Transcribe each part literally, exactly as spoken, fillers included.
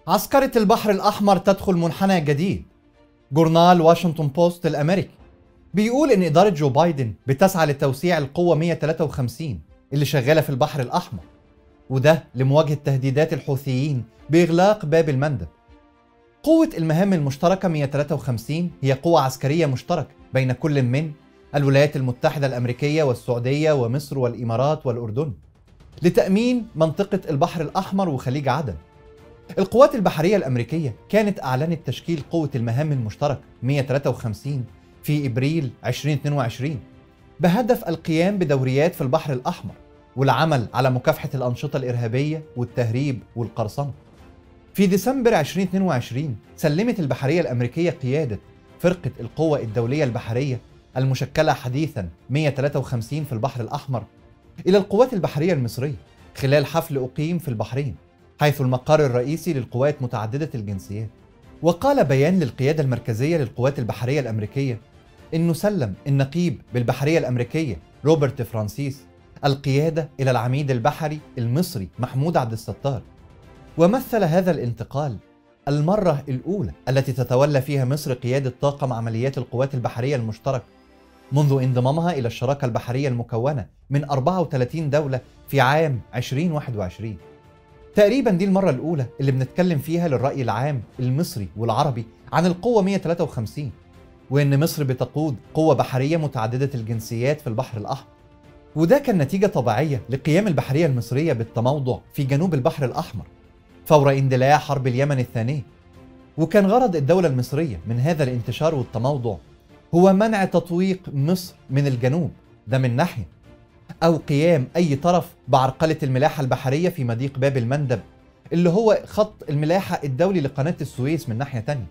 عسكرة البحر الأحمر تدخل منحنى جديد. جورنال واشنطن بوست الأمريكي بيقول إن إدارة جو بايدن بتسعى لتوسيع القوة مية وتلاتة وخمسين اللي شغالة في البحر الأحمر، وده لمواجهة تهديدات الحوثيين بإغلاق باب المندب. قوة المهام المشتركة مية وتلاتة وخمسين هي قوة عسكرية مشتركة بين كل من الولايات المتحدة الأمريكية والسعودية ومصر والإمارات والأردن لتأمين منطقة البحر الأحمر وخليج عدن. القوات البحرية الأمريكية كانت أعلنت تشكيل قوة المهام المشتركة مية وتلاتة وخمسين في إبريل ألفين واثنين وعشرين بهدف القيام بدوريات في البحر الأحمر والعمل على مكافحة الأنشطة الإرهابية والتهريب والقرصنة. في ديسمبر ألفين واثنين وعشرين سلمت البحرية الأمريكية قيادة فرقة القوة الدولية البحرية المشكلة حديثا مية وتلاتة وخمسين في البحر الأحمر إلى القوات البحرية المصرية خلال حفل أقيم في البحرين، حيث المقر الرئيسي للقوات متعددة الجنسيات. وقال بيان للقيادة المركزية للقوات البحرية الأمريكية إنه سلم النقيب بالبحرية الأمريكية روبرت فرانسيس القيادة إلى العميد البحري المصري محمود عبد الستار. ومثل هذا الانتقال المرة الأولى التي تتولى فيها مصر قيادة طاقم عمليات القوات البحرية المشتركة منذ انضمامها إلى الشراكة البحرية المكونة من أربعة وثلاثين دولة في عام ألفين وواحد وعشرين. تقريبا دي المرة الأولى اللي بنتكلم فيها للرأي العام المصري والعربي عن القوة مية وتلاتة وخمسين، وإن مصر بتقود قوة بحرية متعددة الجنسيات في البحر الأحمر. وده كان نتيجة طبيعية لقيام البحرية المصرية بالتموضع في جنوب البحر الأحمر فور اندلاع حرب اليمن الثانية. وكان غرض الدولة المصرية من هذا الانتشار والتموضع هو منع تطويق مصر من الجنوب ده من ناحية، أو قيام أي طرف بعرقلة الملاحة البحرية في مضيق باب المندب اللي هو خط الملاحة الدولي لقناة السويس من ناحية تانية.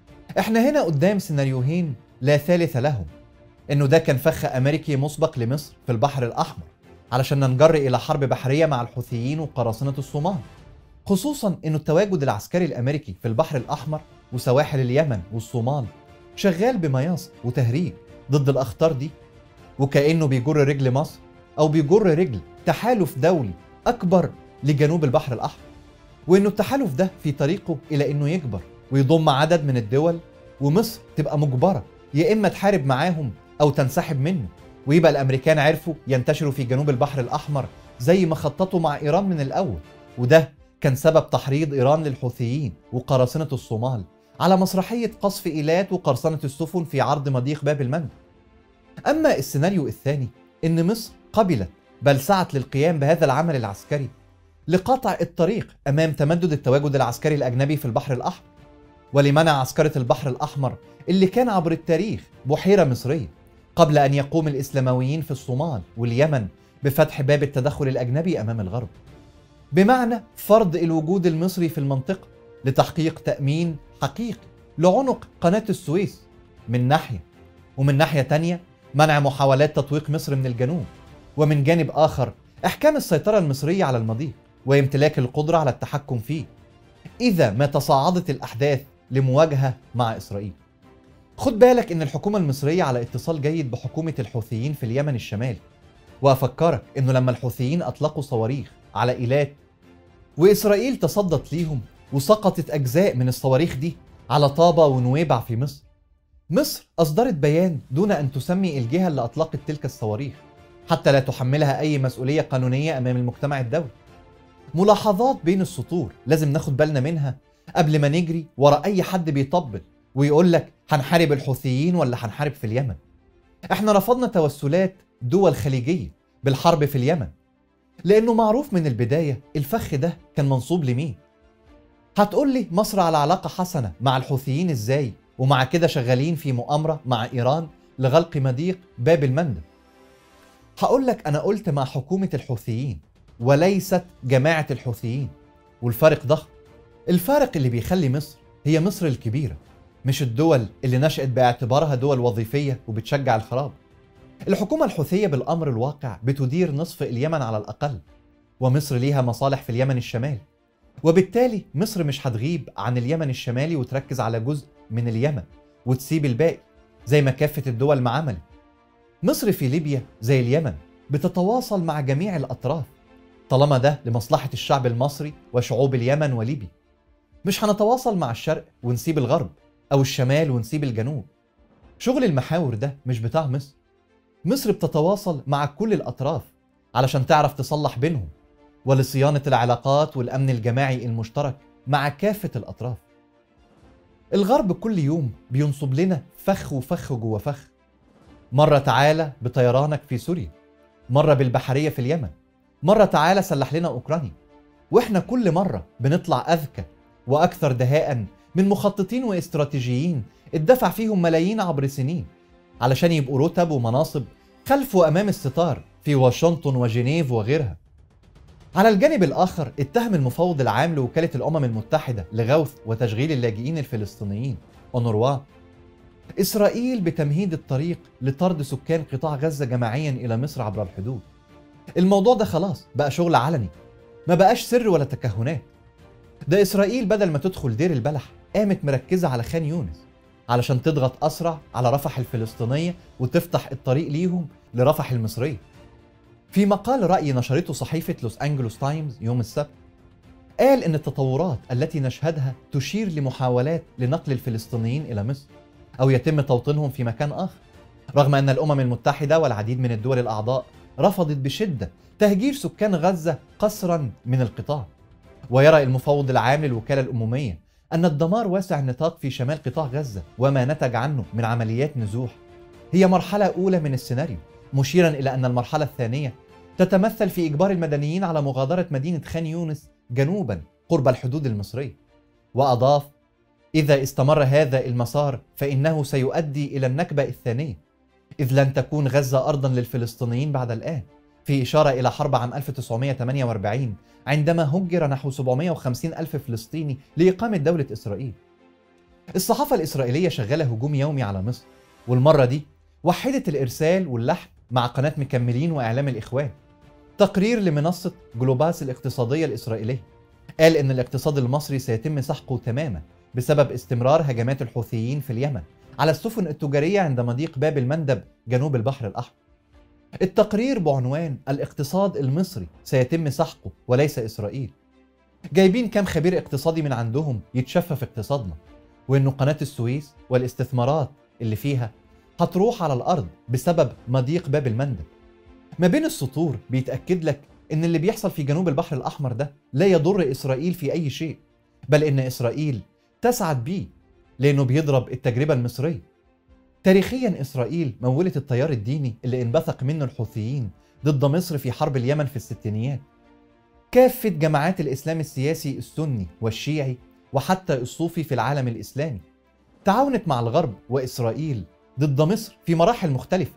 احنا هنا قدام سيناريوهين لا ثالث لهم، انه ده كان فخ امريكي مسبق لمصر في البحر الاحمر علشان ننجر الى حرب بحرية مع الحوثيين وقراصنة الصومال، خصوصا انه التواجد العسكري الامريكي في البحر الاحمر وسواحل اليمن والصومال شغال بمياص وتهريج ضد الاخطار دي، وكأنه بيجر رجل مصر او بيجر رجل تحالف دولي اكبر لجنوب البحر الاحمر، وانه التحالف ده في طريقه الى انه يكبر ويضم عدد من الدول، ومصر تبقى مجبرة يا اما تحارب معاهم او تنسحب منه، ويبقى الامريكان عرفوا ينتشروا في جنوب البحر الاحمر زي ما خططوا مع ايران من الاول. وده كان سبب تحريض ايران للحوثيين وقراصنة الصومال على مسرحية قصف ايلات وقرصنة السفن في عرض مضيق باب المندب. اما السيناريو الثاني ان مصر قبلت بل سعت للقيام بهذا العمل العسكري لقطع الطريق امام تمدد التواجد العسكري الاجنبي في البحر الاحمر، ولمنع عسكرة البحر الأحمر اللي كان عبر التاريخ بحيرة مصرية قبل أن يقوم الإسلامويين في الصومال واليمن بفتح باب التدخل الأجنبي أمام الغرب، بمعنى فرض الوجود المصري في المنطقة لتحقيق تأمين حقيقي لعنق قناة السويس من ناحية، ومن ناحية تانية منع محاولات تطويق مصر من الجنوب، ومن جانب آخر إحكام السيطرة المصرية على المضيق وامتلاك القدرة على التحكم فيه إذا ما تصاعدت الأحداث لمواجهة مع إسرائيل. خد بالك إن الحكومة المصرية على اتصال جيد بحكومة الحوثيين في اليمن الشمالي، وأفكرك إنه لما الحوثيين أطلقوا صواريخ على إيلات وإسرائيل تصدت ليهم وسقطت أجزاء من الصواريخ دي على طابة ونويبع في مصر، مصر أصدرت بيان دون أن تسمي الجهة اللي أطلقت تلك الصواريخ حتى لا تحملها أي مسؤولية قانونية أمام المجتمع الدولي. ملاحظات بين السطور لازم ناخد بالنا منها قبل ما نجري ورا أي حد بيطبل ويقول لك هنحارب الحوثيين ولا هنحارب في اليمن. احنا رفضنا توسلات دول خليجية بالحرب في اليمن لأنه معروف من البداية الفخ ده كان منصوب لمين. هتقول لي مصر على علاقة حسنة مع الحوثيين ازاي ومع كده شغالين في مؤامرة مع إيران لغلق مضيق باب المندب؟ هقول لك أنا قلت مع حكومة الحوثيين وليست جماعة الحوثيين، والفارق ضخم. الفارق اللي بيخلي مصر هي مصر الكبيرة، مش الدول اللي نشأت باعتبارها دول وظيفية وبتشجع الخراب. الحكومة الحوثية بالأمر الواقع بتدير نصف اليمن على الأقل، ومصر ليها مصالح في اليمن الشمالي، وبالتالي مصر مش هتغيب عن اليمن الشمالي وتركز على جزء من اليمن وتسيب الباقي زي ما كافة الدول ما عملت. مصر في ليبيا زي اليمن بتتواصل مع جميع الأطراف طالما ده لمصلحة الشعب المصري وشعوب اليمن وليبيا. مش هنتواصل مع الشرق ونسيب الغرب أو الشمال ونسيب الجنوب. شغل المحاور ده مش بتاع مصر. مصر بتتواصل مع كل الأطراف علشان تعرف تصلح بينهم ولصيانة العلاقات والأمن الجماعي المشترك مع كافة الأطراف. الغرب كل يوم بينصب لنا فخ وفخ جوه فخ. مرة تعالى بطيرانك في سوريا، مرة بالبحرية في اليمن، مرة تعالى سلح لنا أوكرانيا، وإحنا كل مرة بنطلع أذكى وأكثر دهاء من مخططين واستراتيجيين اتدفع فيهم ملايين عبر سنين علشان يبقوا رتب ومناصب خلف وأمام الستار في واشنطن وجنيف وغيرها. على الجانب الآخر اتهم المفوض العام لوكالة الأمم المتحدة لغوث وتشغيل اللاجئين الفلسطينيين أونروا إسرائيل بتمهيد الطريق لطرد سكان قطاع غزة جماعيا إلى مصر عبر الحدود. الموضوع ده خلاص بقى شغل علني، ما بقاش سر ولا تكهنات. ده إسرائيل بدل ما تدخل دير البلح قامت مركزة على خان يونس علشان تضغط أسرع على رفح الفلسطينية وتفتح الطريق ليهم لرفح المصرية. في مقال رأي نشرته صحيفة لوس أنجلوس تايمز يوم السبت، قال إن التطورات التي نشهدها تشير لمحاولات لنقل الفلسطينيين إلى مصر أو يتم توطينهم في مكان آخر، رغم أن الأمم المتحدة والعديد من الدول الأعضاء رفضت بشدة تهجير سكان غزة قسرا من القطاع. ويرى المفوض العام للوكالة الأممية أن الدمار واسع النطاق في شمال قطاع غزة وما نتج عنه من عمليات نزوح هي مرحلة أولى من السيناريو، مشيرا إلى أن المرحلة الثانية تتمثل في إجبار المدنيين على مغادرة مدينة خان يونس جنوبا قرب الحدود المصرية. وأضاف: إذا استمر هذا المسار فإنه سيؤدي إلى النكبة الثانية، إذ لن تكون غزة أرضا للفلسطينيين بعد الآن، في إشارة إلى حرب عام ألف وتسعمائة وثمانية وأربعين عندما هجر نحو سبعمائة وخمسين ألف فلسطيني لإقامة دولة إسرائيل. الصحافة الإسرائيلية شغالة هجوم يومي على مصر، والمرة دي وحدت الإرسال واللحن مع قناة مكملين وإعلام الإخوان. تقرير لمنصة جلوباس الاقتصادية الإسرائيلية قال إن الاقتصاد المصري سيتم سحقه تماما بسبب استمرار هجمات الحوثيين في اليمن على السفن التجارية عند مضيق باب المندب جنوب البحر الأحمر. التقرير بعنوان الاقتصاد المصري سيتم سحقه وليس إسرائيل، جايبين كام خبير اقتصادي من عندهم يتشفى اقتصادنا، وإنه قناة السويس والاستثمارات اللي فيها هتروح على الأرض بسبب مضيق باب المندب. ما بين السطور بيتأكد لك إن اللي بيحصل في جنوب البحر الأحمر ده لا يضر إسرائيل في أي شيء، بل إن إسرائيل تسعد بيه لأنه بيضرب التجربة المصرية. تاريخيا إسرائيل مولت التيار الديني اللي انبثق منه الحوثيين ضد مصر في حرب اليمن في الستينيات. كافة جماعات الإسلام السياسي السني والشيعي وحتى الصوفي في العالم الإسلامي تعاونت مع الغرب وإسرائيل ضد مصر في مراحل مختلفة،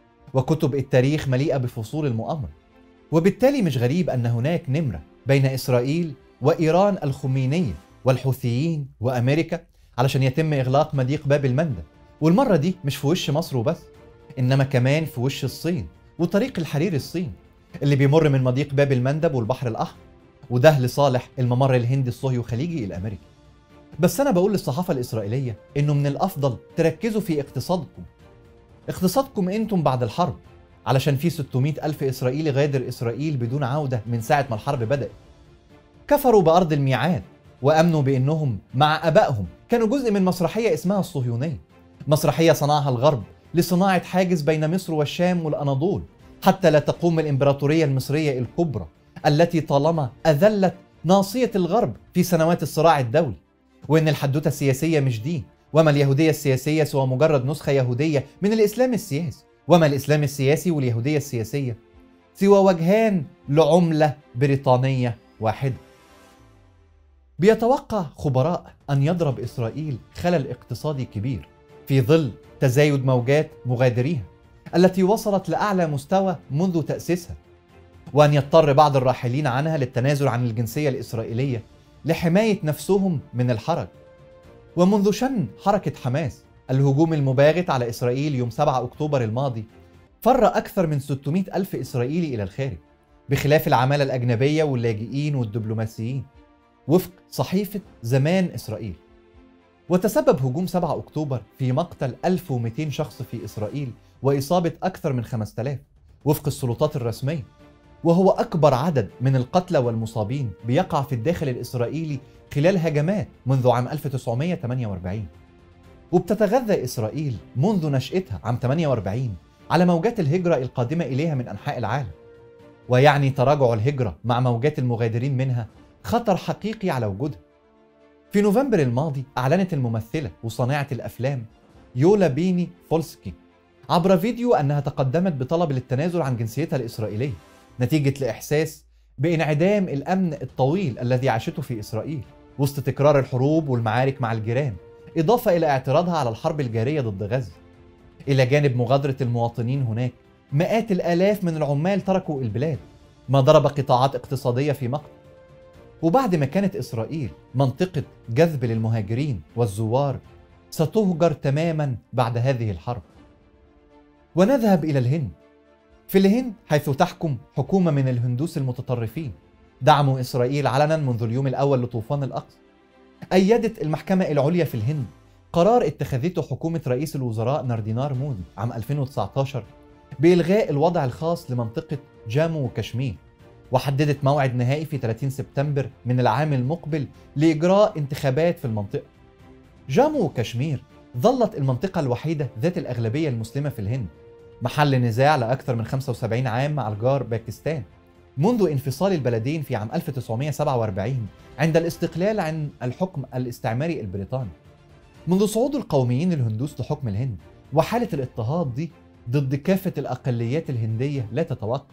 وكتب التاريخ مليئة بفصول المؤامرة. وبالتالي مش غريب أن هناك نمرة بين إسرائيل وإيران الخمينية والحوثيين وأمريكا علشان يتم إغلاق مضيق باب المندب، والمرة دي مش في وش مصر وبس، إنما كمان في وش الصين وطريق الحرير الصين اللي بيمر من مضيق باب المندب والبحر الأحمر، وده لصالح الممر الهندي الصهيو خليجي الأمريكي. بس أنا بقول للصحافة الإسرائيلية إنه من الأفضل تركزوا في اقتصادكم، اقتصادكم أنتم بعد الحرب، علشان في ستمائة ألف إسرائيلي غادر إسرائيل بدون عودة من ساعة ما الحرب بدأت. كفروا بأرض الميعاد وأمنوا بأنهم مع أبائهم كانوا جزء من مسرحية اسمها الصهيونية، مسرحية صنعها الغرب لصناعة حاجز بين مصر والشام والأناضول حتى لا تقوم الإمبراطورية المصرية الكبرى التي طالما أذلت ناصية الغرب في سنوات الصراع الدولي، وإن الحدوتة السياسية مش دين، وما اليهودية السياسية سوى مجرد نسخة يهودية من الإسلام السياسي، وما الإسلام السياسي واليهودية السياسية سوى وجهان لعملة بريطانية واحدة. بيتوقع خبراء أن يضرب إسرائيل خلل اقتصادي كبير في ظل تزايد موجات مغادريها التي وصلت لأعلى مستوى منذ تأسيسها، وأن يضطر بعض الراحلين عنها للتنازل عن الجنسية الإسرائيلية لحماية نفسهم من الحرج. ومنذ شن حركة حماس الهجوم المباغت على إسرائيل يوم سبعة أكتوبر الماضي فر أكثر من ستمائة ألف إسرائيلي إلى الخارج، بخلاف العمالة الأجنبية واللاجئين والدبلوماسيين، وفق صحيفة زمان إسرائيل. وتسبب هجوم سبعة أكتوبر في مقتل ألف ومئتين شخص في إسرائيل وإصابة أكثر من خمسة آلاف وفق السلطات الرسمية. وهو أكبر عدد من القتلى والمصابين بيقع في الداخل الإسرائيلي خلال هجمات منذ عام ألف وتسعمائة وثمانية وأربعين. وبتتغذى إسرائيل منذ نشأتها عام ثمانية وأربعين على موجات الهجرة القادمة إليها من أنحاء العالم، ويعني تراجع الهجرة مع موجات المغادرين منها خطر حقيقي على وجودها. في نوفمبر الماضي أعلنت الممثلة وصانعة الأفلام يولا بيني فولسكي عبر فيديو أنها تقدمت بطلب للتنازل عن جنسيتها الإسرائيلية نتيجة الإحساس بانعدام الأمن الطويل الذي عاشته في إسرائيل وسط تكرار الحروب والمعارك مع الجيران، إضافة إلى اعتراضها على الحرب الجارية ضد غزة. إلى جانب مغادرة المواطنين هناك، مئات الآلاف من العمال تركوا البلاد، ما ضرب قطاعات اقتصادية في مقتل. وبعد ما كانت إسرائيل منطقة جذب للمهاجرين والزوار، ستهجر تماما بعد هذه الحرب. ونذهب إلى الهند. في الهند حيث تحكم حكومة من الهندوس المتطرفين دعموا إسرائيل علنا منذ اليوم الأول لطوفان الأقصى. أيدت المحكمة العليا في الهند قرار اتخذته حكومة رئيس الوزراء ناردينار مودي عام ألفين وتسعة عشر بإلغاء الوضع الخاص لمنطقة جامو وكشمير، وحددت موعد نهائي في ثلاثين سبتمبر من العام المقبل لإجراء انتخابات في المنطقة. جامو وكشمير ظلت المنطقة الوحيدة ذات الأغلبية المسلمة في الهند، محل نزاع لأكثر من خمسة وسبعين عام مع الجار باكستان منذ انفصال البلدين في عام ألف وتسعمائة وسبعة وأربعين عند الاستقلال عن الحكم الاستعماري البريطاني. منذ صعود القوميين الهندوس لحكم الهند، وحالة الاضطهاد دي ضد كافة الأقليات الهندية لا تتوقف،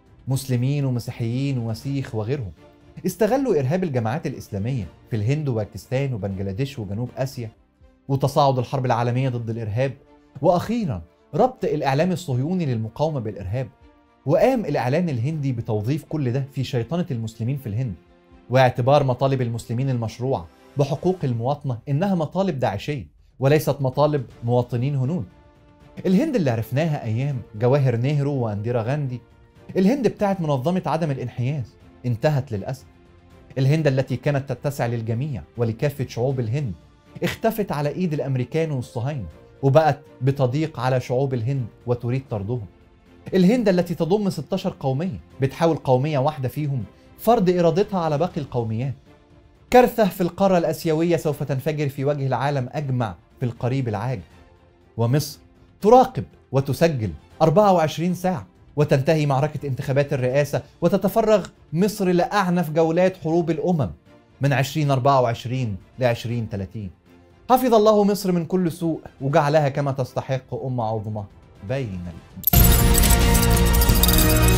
مسلمين ومسيحيين وسيخ وغيرهم، استغلوا إرهاب الجماعات الإسلامية في الهند وباكستان وبنجلاديش وجنوب آسيا، وتصاعد الحرب العالمية ضد الإرهاب، وأخيرا ربط الإعلام الصهيوني للمقاومة بالإرهاب. وقام الإعلان الهندي بتوظيف كل ده في شيطنة المسلمين في الهند، واعتبار مطالب المسلمين المشروعة بحقوق المواطنة إنها مطالب داعشية وليست مطالب مواطنين هنود. الهند اللي عرفناها أيام جواهر نهرو وانديرا غاندي، الهند بتاعت منظمة عدم الانحياز، انتهت للأسف. الهند التي كانت تتسع للجميع ولكافة شعوب الهند اختفت على إيد الأمريكان والصهاينة، وبقت بتضيق على شعوب الهند وتريد طردهم. الهند التي تضم ستة عشر قومية بتحاول قومية واحدة فيهم فرض إرادتها على باقي القوميات. كارثة في القارة الآسيوية سوف تنفجر في وجه العالم أجمع في القريب العاجل. ومصر تراقب وتسجل أربعة وعشرين ساعة، وتنتهي معركة انتخابات الرئاسة، وتتفرغ مصر لأعنف جولات حروب الأمم من ألفين وأربعة وعشرين ل ألفين وثلاثين. حفظ الله مصر من كل سوء وجعلها كما تستحق أمة عظمى بين الأمم.